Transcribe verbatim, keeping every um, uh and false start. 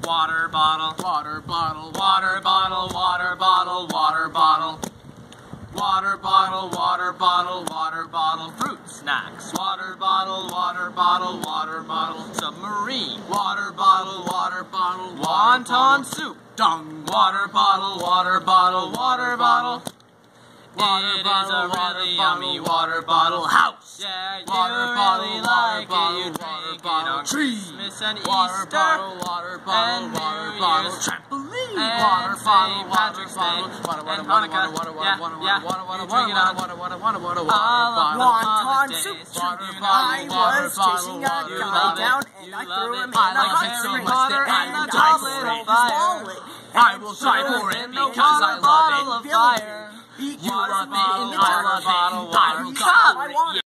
Water bottle, water bottle, water bottle, water bottle, water bottle. Water bottle, water bottle, water bottle. Fruit snacks. Water bottle, water bottle, water bottle. Submarine. Water bottle, water bottle, wonton soup. Dung. Water bottle, water bottle, water bottle. Water it bottle, is a really water yummy bottle, water bottle house. Yeah, you water really bottle, like water it. You bottle, drink water it on tree. Christmas and Water Easter. bottle, water bottle, and water New bottle, Year's. trampoline. And Water Saint bottle, water Patrick's bottle, Day. water, water, And water, Hanukkah. water, water, Yeah, water, yeah. water, water, You water, drink it on water, water, water, water, water, all water, of the bottle. Wonton holidays. soup. Water You bottle, I love it. water was bottle, chasing a water You guy love bottle. down it. and You I love threw it. him in I a like hot it so spring. much that I And will I die for stole it. his Fire. wallet. I will die for it In the because I water love bottle it. of fire. Beat You water love bottle, me, water I love bottle, it. water I will bottle. die for it. I want